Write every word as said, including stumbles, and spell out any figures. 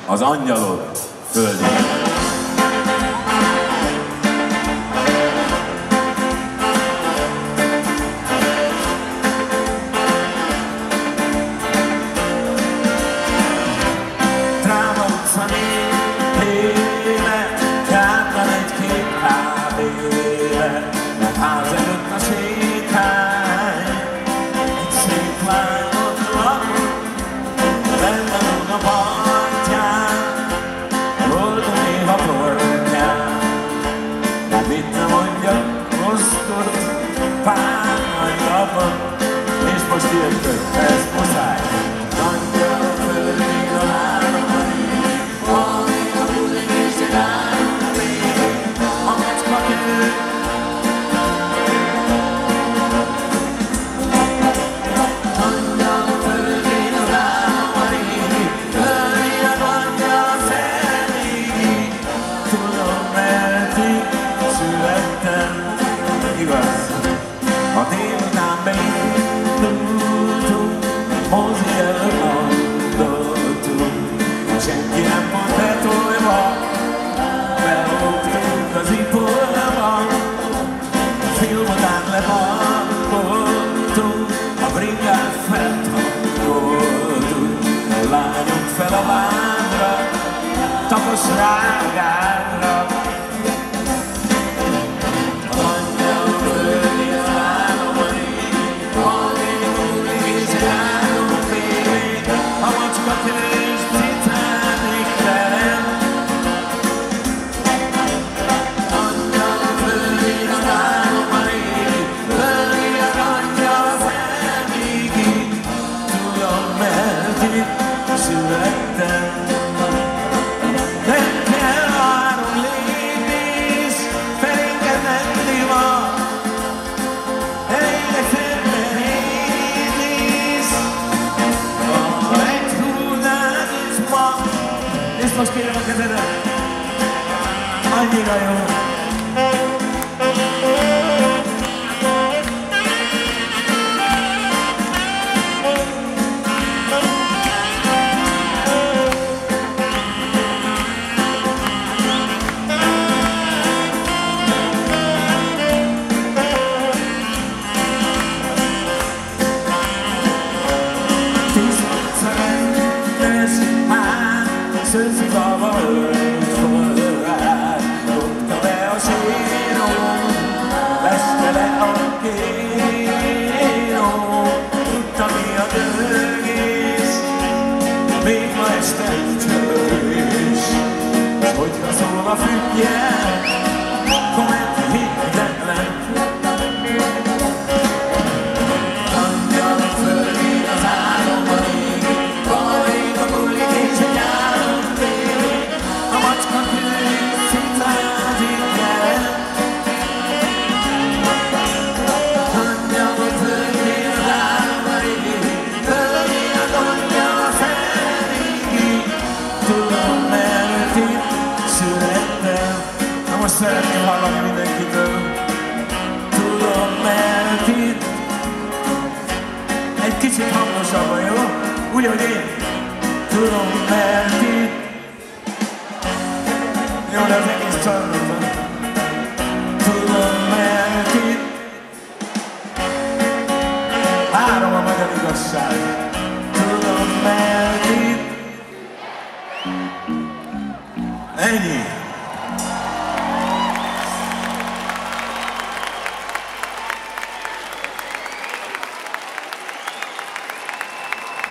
az Angyalok földjén. És most jöttök, ez muszáj. Angyalok földjén a lábamai, amíg a bulik és egy állom még, a macska kő. Angyalok földjén a lábamai, földjén angyal személy. Tudom, mert itt születtem, igaz? A délután beindultunk, mozi előtt gondoltunk, senki nem volt betolva, belógtunk az ipolyba, film után lebankoltunk, a bringát feltankoltunk, lányok fel a vádra, tapos rágárra. Most kérem a kezedet! Annyira jó! Szőszikava ölt föl rád, dobta be a sírom, veste le a kéró, tudta mi a dögész, még ma este csörgés, s hogyha szól a függjen, komment hihetetlen. Angyalok földjén az álomban ég, bajik a bulik és egy álom vég, a macska kőjük szicázik el. Angyalok földjén az álomban ég, földjén az angyal a szeméig, tudom, mert itt születtem. Na most szeretném hallani mindenkitől. Tudom, mert itt egy kicsit hangosabban, jó? Úgy, hogy én. Tudom, mert itt. Jó, de az egész csarnokban. Tudom, mert itt. Három a magyar igazság. Tudom, mert itt. Ennyi.